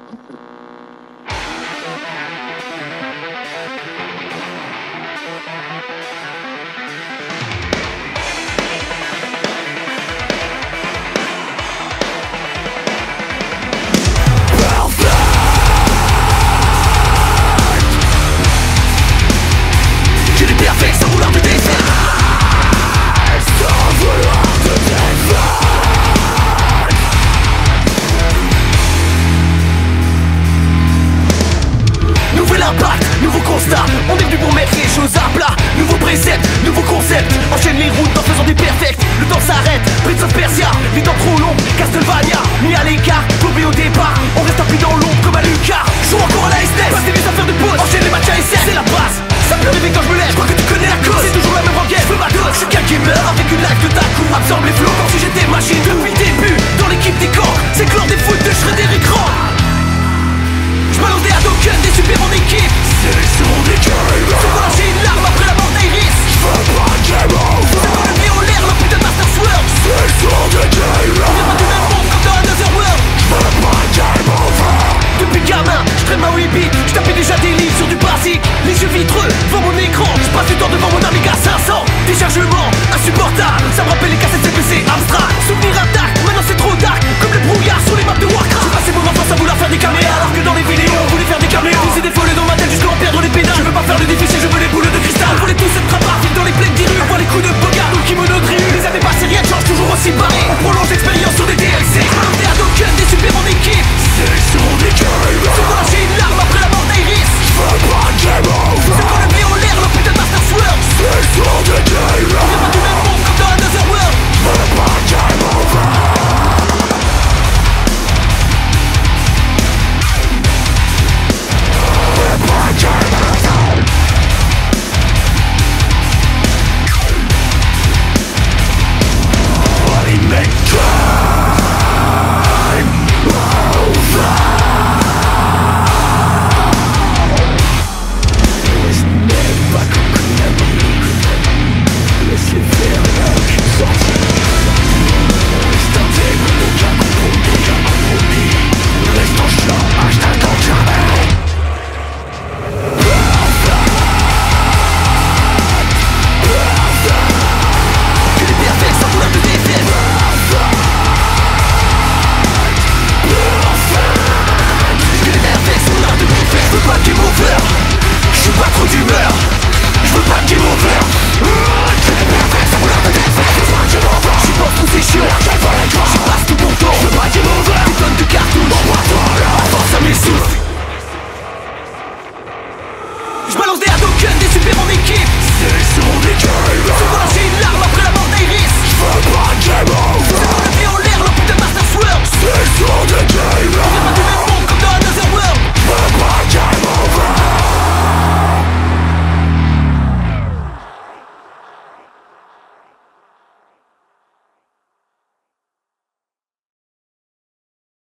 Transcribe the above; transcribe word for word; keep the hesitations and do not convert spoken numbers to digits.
On est venu pour mettre les choses à plat. Nouveau précepte, nouveau concept. Enchaîne les routes en faisant des perfects. Le temps s'arrête, Prince of Persia, les temps trop longs, Castlevania. Mis à l'écart, paumé au départ. On